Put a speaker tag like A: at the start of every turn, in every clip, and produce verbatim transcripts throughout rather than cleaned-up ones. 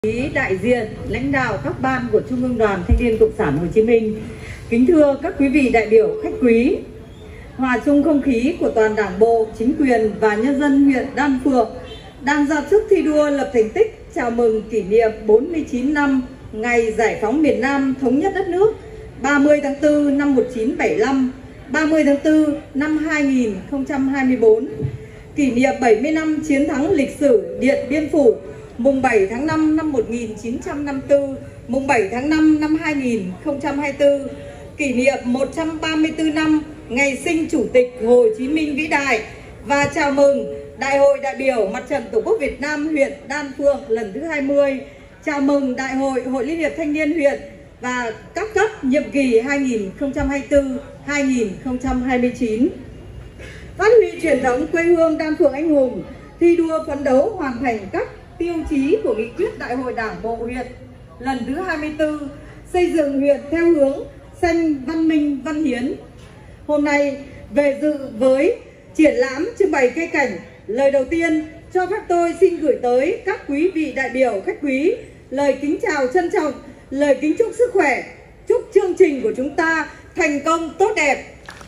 A: Đại diện, lãnh đạo các ban của Trung ương Đoàn Thanh niên Cộng sản Hồ Chí Minh, kính thưa các quý vị đại biểu khách quý, hòa chung không khí của toàn Đảng bộ, chính quyền và nhân dân huyện Đan Phượng đang ra sức thi đua lập thành tích chào mừng kỷ niệm bốn mươi chín năm ngày giải phóng miền Nam thống nhất đất nước ba mươi tháng tư năm một nghìn chín trăm bảy mươi lăm, ba mươi tháng tư năm hai nghìn không trăm hai mươi tư, kỷ niệm bảy mươi năm chiến thắng lịch sử Điện Biên Phủ mùng bảy tháng năm năm một nghìn chín trăm năm mươi tư, mùng bảy tháng năm năm hai nghìn không trăm hai mươi tư, kỷ niệm một trăm ba mươi tư năm ngày sinh Chủ tịch Hồ Chí Minh vĩ đại và chào mừng Đại hội đại biểu Mặt trận Tổ quốc Việt Nam huyện Đan Phượng lần thứ hai mươi, chào mừng Đại hội Hội Liên hiệp Thanh niên huyện và các cấp nhiệm kỳ hai nghìn không trăm hai mươi tư đến hai nghìn không trăm hai mươi chín. Phát huy truyền thống quê hương Đan Phượng anh hùng, thi đua phấn đấu hoàn thành các tiêu chí của nghị quyết Đại hội Đảng bộ huyện lần thứ hai mươi tư, xây dựng huyện theo hướng xanh, văn minh, văn hiến. Hôm nay về dự với triển lãm trưng bày cây cảnh, lời đầu tiên cho phép tôi xin gửi tới các quý vị đại biểu khách quý lời kính chào trân trọng, lời kính chúc sức khỏe, chúc chương trình của chúng ta thành công tốt đẹp.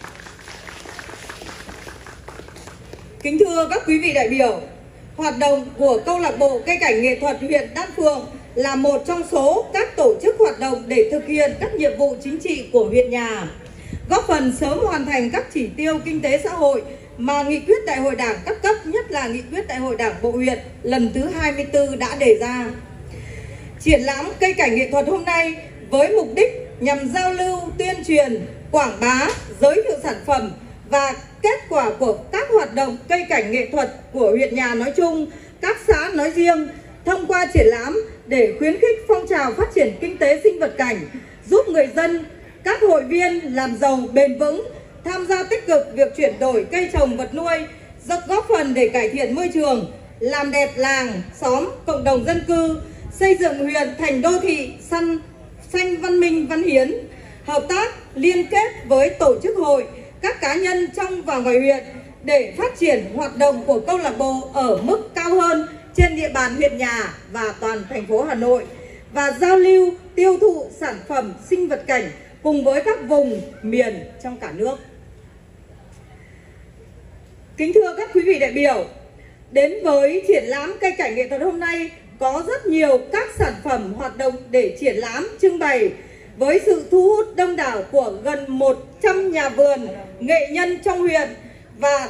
A: Kính thưa các quý vị đại biểu, hoạt động của câu lạc bộ cây cảnh nghệ thuật huyện Đan Phượng là một trong số các tổ chức hoạt động để thực hiện các nhiệm vụ chính trị của huyện nhà, góp phần sớm hoàn thành các chỉ tiêu kinh tế xã hội mà nghị quyết Đại hội Đảng các cấp, nhất là nghị quyết Đại hội Đảng bộ huyện lần thứ hai mươi tư đã đề ra. Triển lãm cây cảnh nghệ thuật hôm nay với mục đích nhằm giao lưu, tuyên truyền, quảng bá, giới thiệu sản phẩm và kết quả của các hoạt động cây cảnh nghệ thuật của huyện nhà nói chung, các xã nói riêng, thông qua triển lãm để khuyến khích phong trào phát triển kinh tế sinh vật cảnh, giúp người dân, các hội viên làm giàu bền vững, tham gia tích cực việc chuyển đổi cây trồng vật nuôi, góp phần để cải thiện môi trường, làm đẹp làng, xóm, cộng đồng dân cư, xây dựng huyện thành đô thị xanh, xanh văn minh, văn hiến, hợp tác liên kết với tổ chức hội, các cá nhân trong và ngoài huyện để phát triển hoạt động của câu lạc bộ ở mức cao hơn trên địa bàn huyện nhà và toàn thành phố Hà Nội, và giao lưu tiêu thụ sản phẩm sinh vật cảnh cùng với các vùng miền trong cả nước. Kính thưa các quý vị đại biểu, đến với triển lãm cây cảnh nghệ thuật hôm nay có rất nhiều các sản phẩm hoạt động để triển lãm trưng bày với sự thu hút đông đảo của gần một trăm nhà vườn, nghệ nhân trong huyện và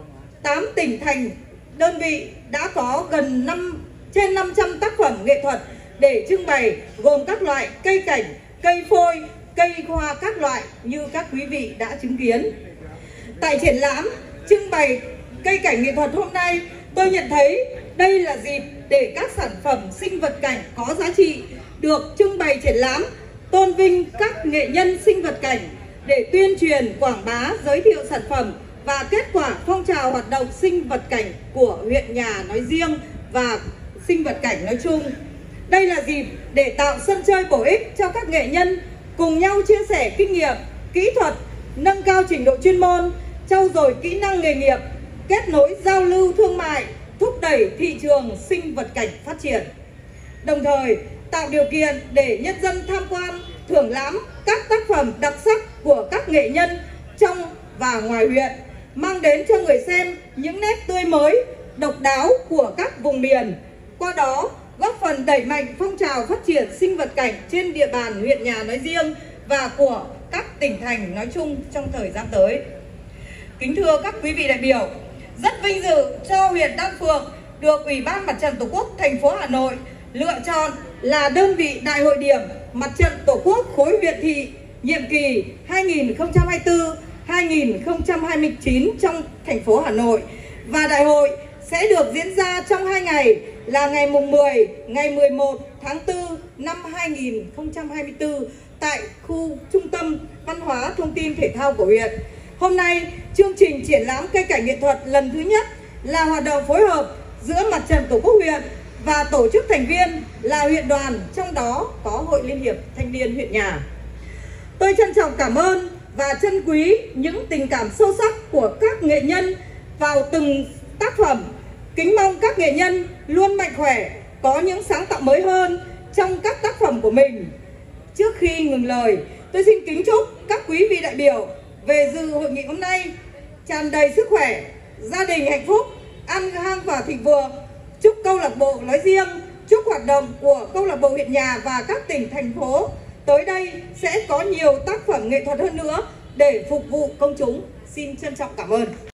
A: tám tỉnh thành đơn vị đã có gần năm trên năm trăm tác phẩm nghệ thuật để trưng bày, gồm các loại cây cảnh, cây phôi, cây hoa các loại như các quý vị đã chứng kiến. Tại triển lãm trưng bày cây cảnh nghệ thuật hôm nay, tôi nhận thấy đây là dịp để các sản phẩm sinh vật cảnh có giá trị được trưng bày triển lãm, tôn vinh các nghệ nhân sinh vật cảnh để tuyên truyền, quảng bá, giới thiệu sản phẩm và kết quả phong trào hoạt động sinh vật cảnh của huyện nhà nói riêng và sinh vật cảnh nói chung. Đây là dịp để tạo sân chơi bổ ích cho các nghệ nhân cùng nhau chia sẻ kinh nghiệm, kỹ thuật, nâng cao trình độ chuyên môn, trau dồi kỹ năng nghề nghiệp, kết nối giao lưu thương mại, thúc đẩy thị trường sinh vật cảnh phát triển. Đồng thời tạo điều kiện để nhân dân tham quan, thưởng lãm các tác phẩm đặc sắc của các nghệ nhân trong và ngoài huyện, mang đến cho người xem những nét tươi mới, độc đáo của các vùng miền, qua đó góp phần đẩy mạnh phong trào phát triển sinh vật cảnh trên địa bàn huyện nhà nói riêng và của các tỉnh thành nói chung trong thời gian tới. Kính thưa các quý vị đại biểu, rất vinh dự cho huyện Đan Phượng được Ủy ban Mặt trận Tổ quốc thành phố Hà Nội lựa chọn là đơn vị đại hội điểm Mặt trận Tổ quốc khối huyện thị nhiệm kỳ hai nghìn không trăm hai mươi tư đến hai nghìn không trăm hai mươi chín trong thành phố Hà Nội, và đại hội sẽ được diễn ra trong hai ngày là ngày mùng mười, ngày mười một tháng tư năm hai nghìn không trăm hai mươi tư tại khu Trung tâm Văn hóa Thông tin Thể thao của huyện. Hôm nay, chương trình triển lãm cây cảnh nghệ thuật lần thứ nhất là hoạt động phối hợp giữa Mặt trận Tổ quốc huyện và tổ chức thành viên là huyện đoàn, trong đó có Hội Liên hiệp Thanh niên huyện nhà. Tôi trân trọng cảm ơn và trân quý những tình cảm sâu sắc của các nghệ nhân vào từng tác phẩm. Kính mong các nghệ nhân luôn mạnh khỏe, có những sáng tạo mới hơn trong các tác phẩm của mình. Trước khi ngừng lời, tôi xin kính chúc các quý vị đại biểu về dự hội nghị hôm nay tràn đầy sức khỏe, gia đình hạnh phúc, an khang và thịnh vượng. Chúc câu lạc bộ nói riêng, chúc hoạt động của câu lạc bộ huyện nhà và các tỉnh thành phố tới đây sẽ có nhiều tác phẩm nghệ thuật hơn nữa để phục vụ công chúng. Xin trân trọng cảm ơn.